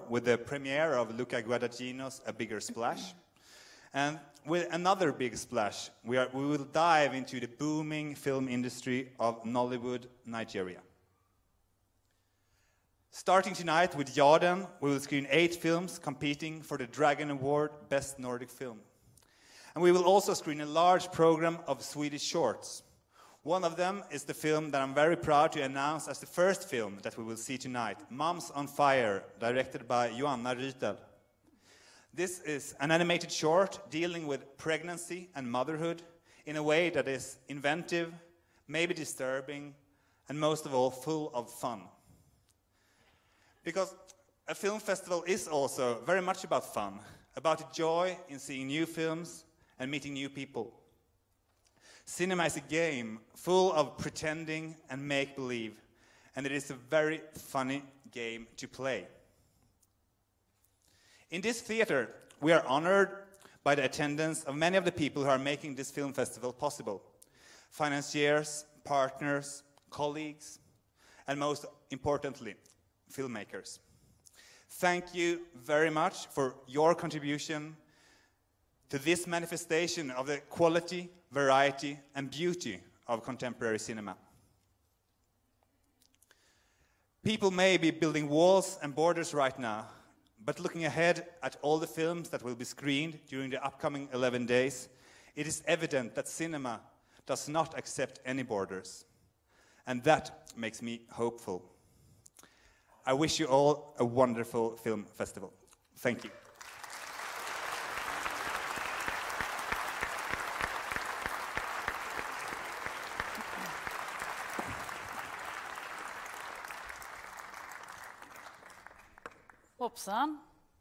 with the premiere of Luca Guadagnino's A Bigger Splash. And with another big splash, we will dive into the booming film industry of Nollywood, Nigeria. Starting tonight with Yarden, we will screen 8 films competing for the Dragon Award Best Nordic Film. And we will also screen a large program of Swedish shorts. One of them is the film that I'm very proud to announce as the first film that we will see tonight, Moms on Fire, directed by Joanna Rytel. This is an animated short dealing with pregnancy and motherhood in a way that is inventive, maybe disturbing, and most of all, full of fun. Because a film festival is also very much about fun, about the joy in seeing new films and meeting new people. Cinema is a game full of pretending and make-believe, and it is a very funny game to play. In this theater, we are honored by the attendance of many of the people who are making this film festival possible. Financiers, partners, colleagues, and most importantly, filmmakers. Thank you very much for your contribution to this manifestation of the quality, variety, and beauty of contemporary cinema. People may be building walls and borders right now, but looking ahead at all the films that will be screened during the upcoming 11 days, it is evident that cinema does not accept any borders. And that makes me hopeful. I wish you all a wonderful film festival. Thank you. Hoppsan.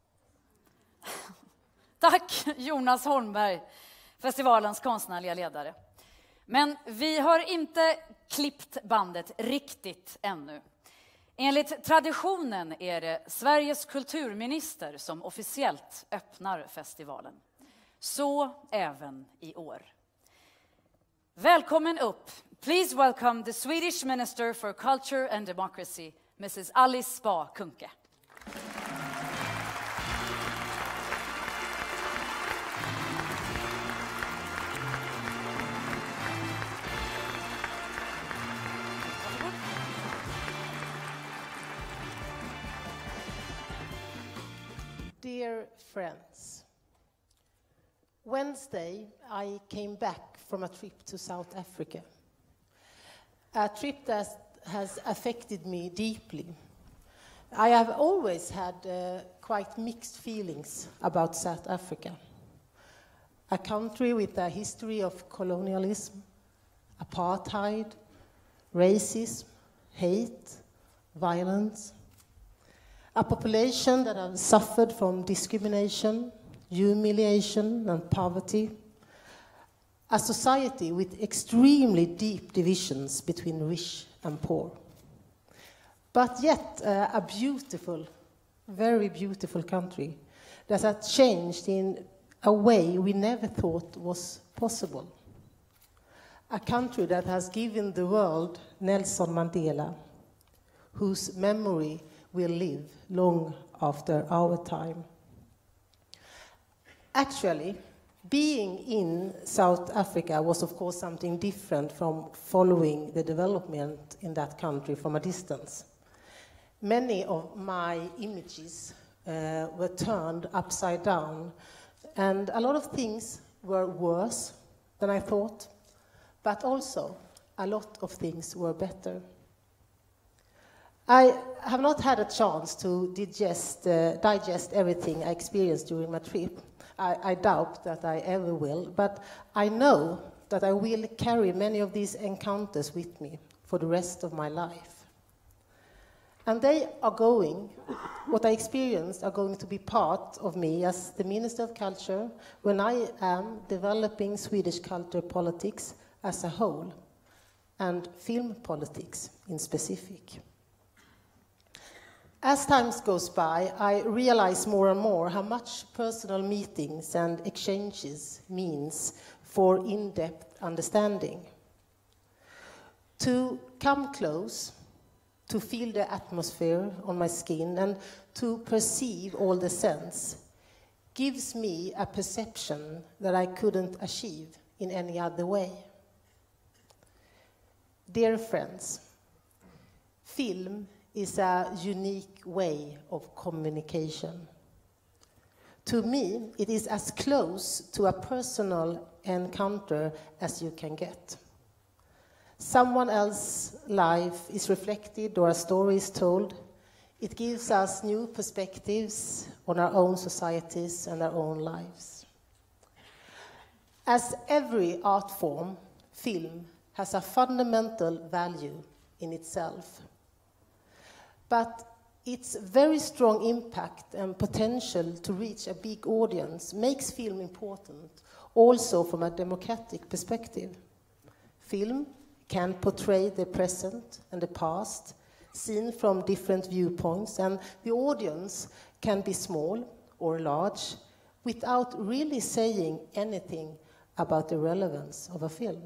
Tack Jonas Holmberg, festivalens konstnärliga ledare. Men vi har inte klippt bandet riktigt ännu. Enligt traditionen är det Sveriges kulturminister som officiellt öppnar festivalen. Så även i år. Välkommen upp. Please welcome the Swedish Minister for Culture and Democracy, Mrs. Alice Bah Kuhnke. Dear friends, Wednesday I came back from a trip to South Africa, a trip that has affected me deeply. I have always had quite mixed feelings about South Africa, a country with a history of colonialism, apartheid, racism, hate, violence. A population that has suffered from discrimination, humiliation, and poverty. A society with extremely deep divisions between rich and poor. But yet a beautiful, very beautiful country that has changed in a way we never thought was possible. A country that has given the world Nelson Mandela, whose memory will live long after our time. Actually, being in South Africa was of course something different from following the development in that country from a distance. Many of my images were turned upside down, and a lot of things were worse than I thought, but also a lot of things were better. I have not had a chance to digest everything I experienced during my trip. I doubt that I ever will, but I know that I will carry many of these encounters with me for the rest of my life. And what I experienced are going to be part of me as the Minister of Culture when I am developing Swedish culture politics as a whole, and film politics in specific. As time goes by, I realize more and more how much personal meetings and exchanges means for in-depth understanding. To come close, to feel the atmosphere on my skin, and to perceive all the sense gives me a perception that I couldn't achieve in any other way. Dear friends, film is a unique way of communication. To me, it is as close to a personal encounter as you can get. Someone else's life is reflected or a story is told. It gives us new perspectives on our own societies and our own lives. As every art form, film has a fundamental value in itself. But its very strong impact and potential to reach a big audience makes film important, also from a democratic perspective. Film can portray the present and the past, seen from different viewpoints, and the audience can be small or large, without really saying anything about the relevance of a film.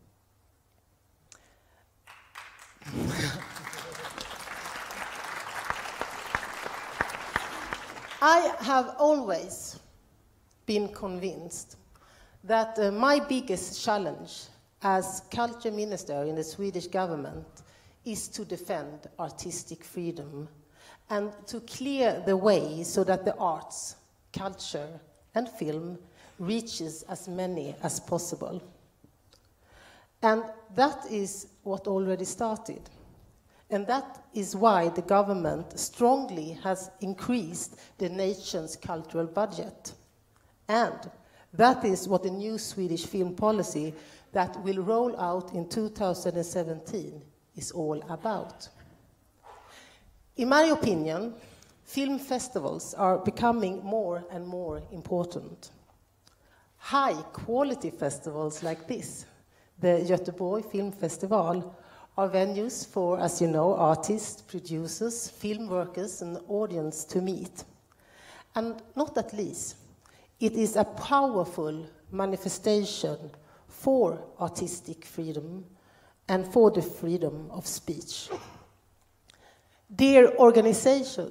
I have always been convinced that my biggest challenge as culture minister in the Swedish government is to defend artistic freedom and to clear the way so that the arts, culture, and film reaches as many as possible. And that is what already started. And that is why the government strongly has increased the nation's cultural budget. And that is what the new Swedish film policy that will roll out in 2017 is all about. In my opinion, film festivals are becoming more and more important. High-quality festivals like this, the Göteborg Film Festival, are venues for, as you know, artists, producers, film workers, and audience to meet. And not at least, it is a powerful manifestation for artistic freedom and for the freedom of speech. Dear organizers,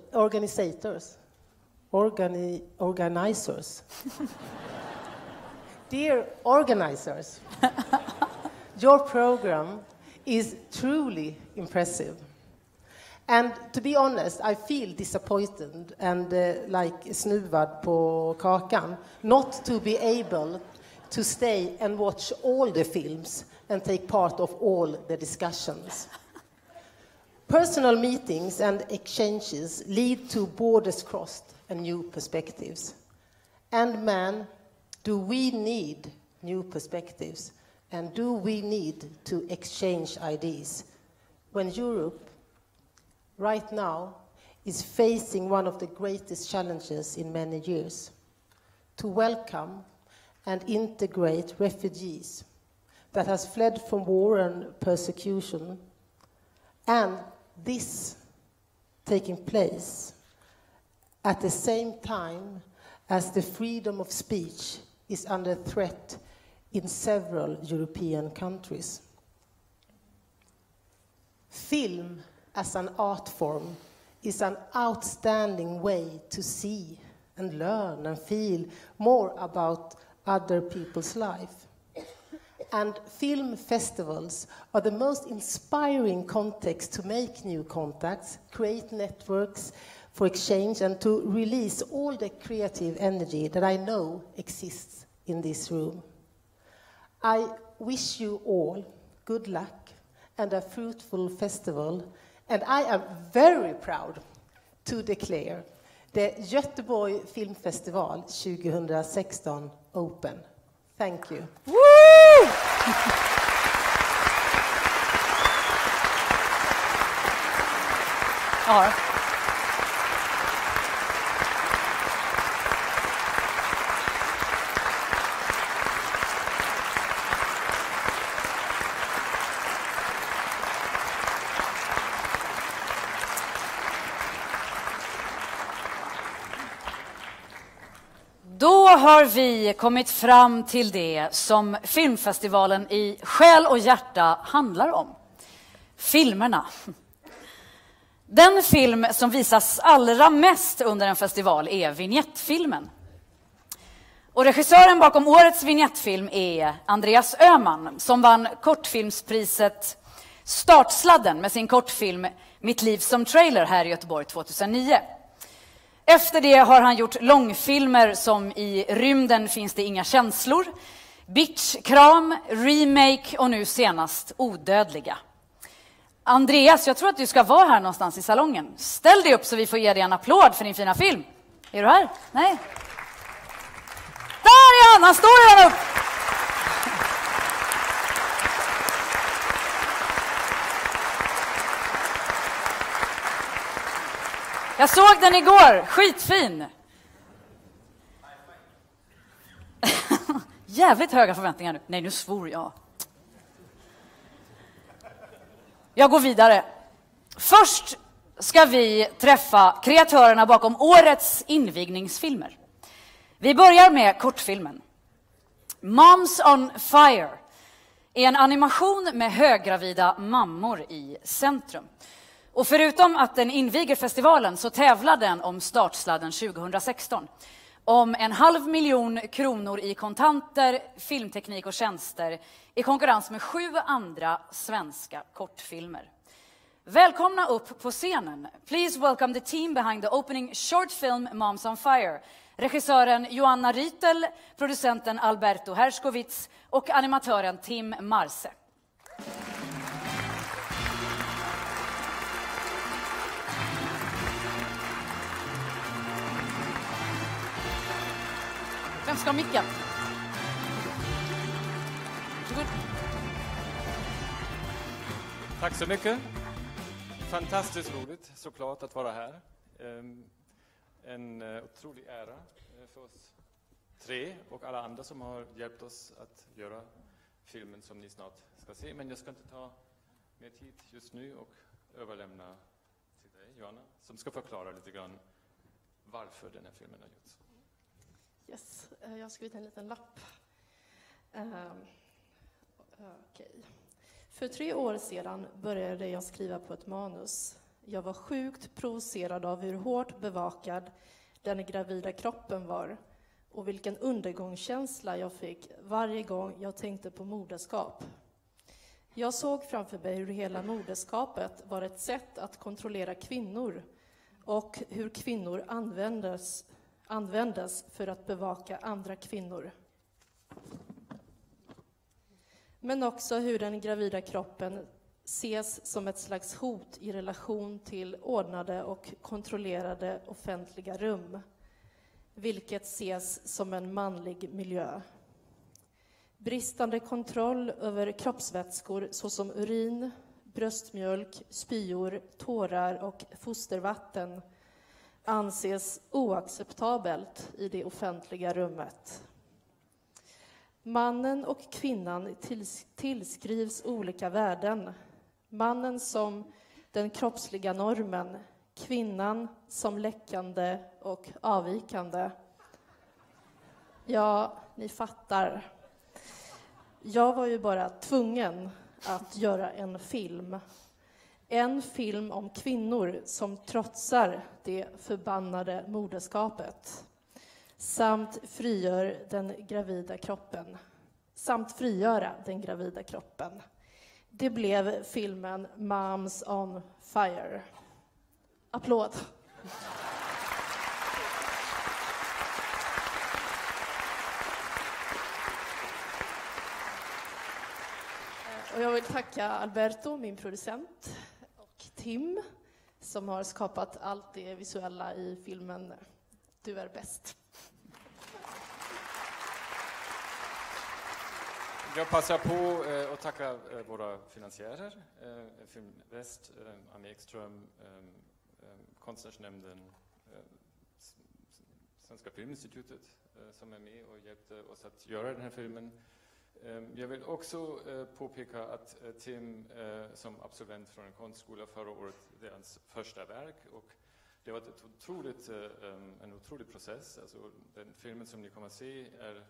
dear organizers, your program is truly impressive. And to be honest, I feel disappointed and like snuvad på kakan not to be able to stay and watch all the films and take part of all the discussions. Personal meetings and exchanges lead to borders crossed and new perspectives. And man, do we need new perspectives? And do we need to exchange ideas when Europe, right now, is facing one of the greatest challenges in many years, to welcome and integrate refugees that has fled from war and persecution, and this taking place at the same time as the freedom of speech is under threat in several European countries. Film as an art form is an outstanding way to see and learn and feel more about other people's life. And film festivals are the most inspiring context to make new contacts, create networks for exchange, and to release all the creative energy that I know exists in this room. I wish you all good luck and a fruitful festival, and I am very proud to declare the Göteborg Film Festival 2016 open. Thank you. Woo! Ja. Då har vi kommit fram till det som filmfestivalen i själ och hjärta handlar om. Filmerna. Den film som visas allra mest under en festival är vignettfilmen. Och regissören bakom årets vignettfilm är Andreas Öhman, som vann kortfilmspriset Startsladden med sin kortfilm Mitt liv som trailer här i Göteborg 2009. Efter det har han gjort långfilmer som I rymden finns det inga känslor, Bitch, Kram, Remake och nu senast Odödliga. Andreas, jag tror att du ska vara här någonstans i salongen. Ställ dig upp så vi får ge dig en applåd för din fina film. Är du här? Nej. Där är han står redan upp. Jag såg den igår, skitfin. Jävligt höga förväntningar nu. Nej, nu svor jag. Jag går vidare. Först ska vi träffa kreatörerna bakom årets invigningsfilmer. Vi börjar med kortfilmen. Moms on Fire är en animation med höggravida mammor i centrum. Och förutom att den inviger festivalen så tävlar den om Startsladden 2016. Om 500 000 kronor i kontanter, filmteknik och tjänster i konkurrens med 7 andra svenska kortfilmer. Välkomna upp på scenen. Please welcome the team behind the opening short film Moms on Fire. Regissören Joanna Rytel, producenten Alberto Herskowitz och animatören Tim Marse. Vem ska ha micken? Tack så mycket. Fantastiskt roligt såklart att vara här. En otrolig ära för oss 3 och alla andra som har hjälpt oss att göra filmen som ni snart ska se. Men jag ska inte ta mer tid just nu och överlämna till dig, Joanna, som ska förklara lite grann varför den här filmen har gjorts. Yes, jag har skrivit en liten lapp. Okej. För 3 år sedan började jag skriva på ett manus. Jag var sjukt provocerad av hur hårt bevakad den gravida kroppen var och vilken undergångskänsla jag fick varje gång jag tänkte på moderskap. Jag såg framför mig hur hela moderskapet var ett sätt att kontrollera kvinnor och hur kvinnor användes för att bevaka andra kvinnor. Men också hur den gravida kroppen ses som ett slags hot i relation till ordnade och kontrollerade offentliga rum, vilket ses som en manlig miljö. Bristande kontroll över kroppsvätskor såsom urin, bröstmjölk, spyor, tårar och fostervatten anses oacceptabelt i det offentliga rummet. Mannen och kvinnan tillskrivs olika värden. Mannen som den kroppsliga normen, kvinnan som läckande och avvikande. Ja, ni fattar. Jag var ju bara tvungen att göra en film. En film om kvinnor som trotsar det förbannade moderskapet. Samt frigöra den gravida kroppen. Det blev filmen Moms on Fire. Applåd. Och jag vill tacka Alberto, min producent, och Tim som har skapat allt det visuella i filmen Du är bäst. Jag passar på att tacka våra finansiärer, Filmväst, Annie Ekström, Konstnärsnämnden, Svenska Filminstitutet som är med och hjälpte oss att göra den här filmen. Jag vill också påpeka att Tim som absolvent från en konstskola förra året, det är hans första verk och det var en otrolig process. Alltså, den filmen som ni kommer att se är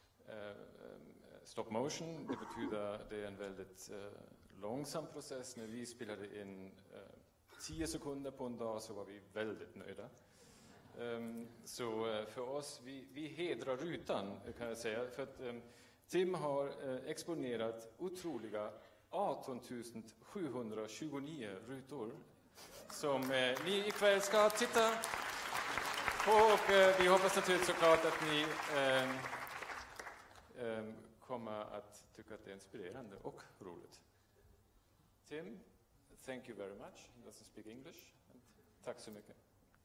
stop motion. Det betyder att det är en väldigt långsam process. När vi spelade in 10 sekunder på en dag så var vi väldigt nöjda. Så för oss, vi hedrar rutan kan jag säga. För att Tim har exponerat otroliga 18 729 rutor som ni ikväll ska titta på. Och vi hoppas naturligtvis såklart att ni kommer att tycka att det är inspirerande och roligt. Tim, thank you very much. He doesn't speak English. Tack så mycket.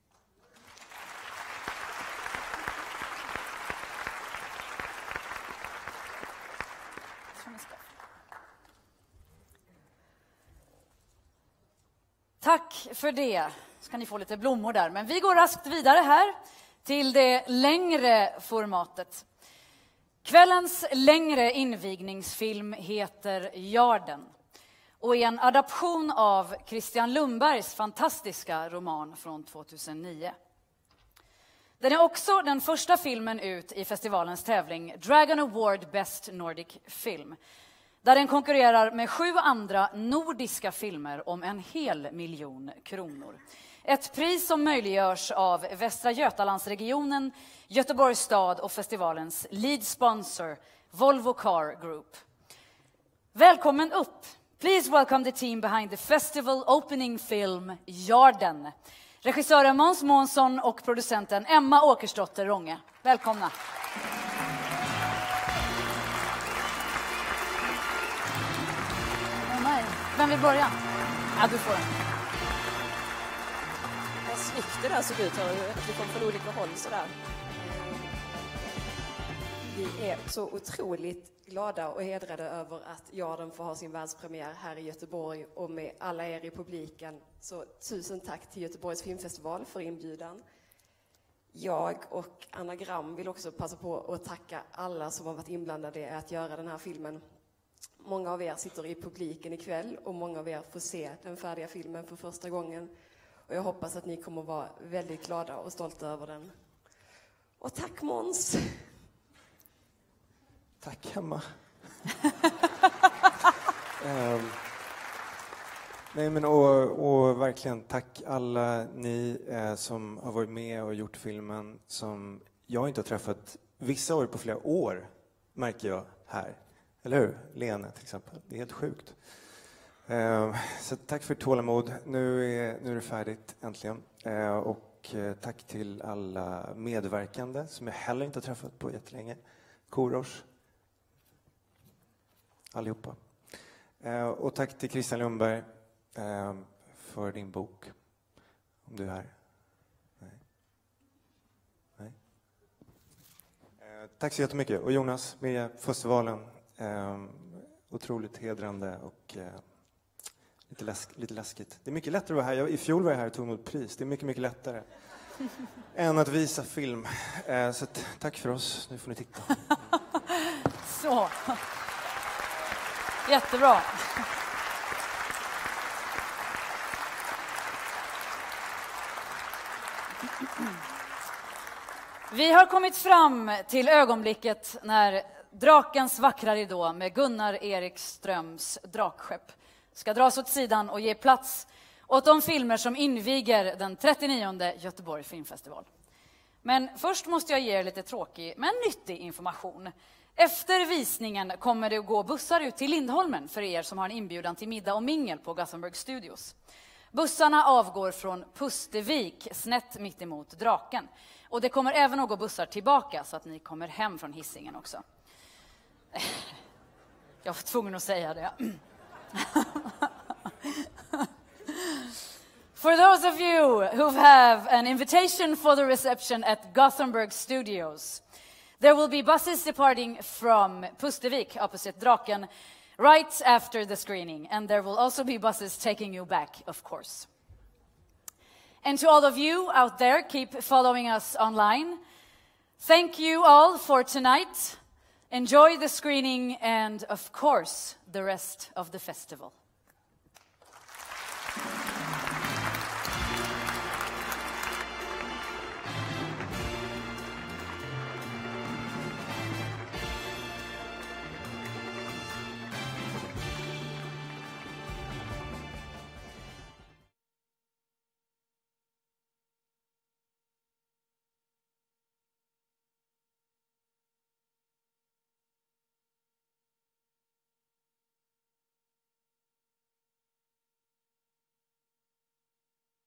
Tack för det. Ska ni få lite blommor där. Men vi går raskt vidare här till det längre formatet. Kvällens längre invigningsfilm heter Yarden och är en adaption av Christian Lundbergs fantastiska roman från 2009. Den är också den första filmen ut i festivalens tävling Dragon Award Best Nordic Film, där den konkurrerar med 7 andra nordiska filmer om 1 miljon kronor. Ett pris som möjliggörs av Västra Götalandsregionen, Göteborgs stad och festivalens lead sponsor Volvo Car Group. Välkommen upp! Please welcome the team behind the festival opening film Yarden. Regissören Måns Månsson och producenten Emma Åkersdotter Ronge. Välkomna! Vem vill börja? Ja, du får den. Vad snyggt det där såg ut. Vi kom från olika håll sådär. Vi är så otroligt glada och hedrade över att Yarden får ha sin världspremiär här i Göteborg och med alla er i publiken. Så tusen tack till Göteborgs filmfestival för inbjudan. Jag och Anagram vill också passa på att tacka alla som har varit inblandade i att göra den här filmen. Många av er sitter i publiken ikväll och många av er får se den färdiga filmen för första gången. Och jag hoppas att ni kommer vara väldigt glada och stolta över den. Och tack Måns! Tack Emma. Nej men och verkligen tack alla ni som har varit med och gjort filmen som jag inte har träffat. Vissa år på flera år märker jag här. Eller hur? Lena till exempel. Det är helt sjukt. Så tack för tålamod. Nu är det färdigt äntligen. Och tack till alla medverkande som jag heller inte har träffat på jättelänge. Korosh. Allihopa. Och tack till Christian Lundberg för din bok. Om du är här. Nej. Tack så jättemycket. Och Jonas med festivalen. Otroligt hedrande och lite läskigt. Det är mycket lättare att vara här. I fjol var jag här och tog emot pris. Det är mycket lättare än att visa film. Så tack för oss. Nu får ni titta. Så. Jättebra. Vi har kommit fram till ögonblicket när Drakens vackra ridå med Gunnar Erikströms drakskepp ska dras åt sidan och ge plats åt de filmer som inviger den 39:e Göteborg Filmfestival. Men först måste jag ge er lite tråkig men nyttig information. Efter visningen kommer det att gå bussar ut till Lindholmen för er som har en inbjudan till middag och mingel på Gothenburg Studios. Bussarna avgår från Pustervik, snett mitt emot Draken. Och det kommer även att gå bussar tillbaka så att ni kommer hem från Hisingen också. Jag var tvungen att säga det. For those of you who have an invitation for the reception at Gothenburg Studios, there will be buses departing from Pustervik opposite Draken right after the screening, and there will also be buses taking you back, of course. And to all of you out there, keep following us online. Thank you all for tonight. Enjoy the screening and, of course, the rest of the festival.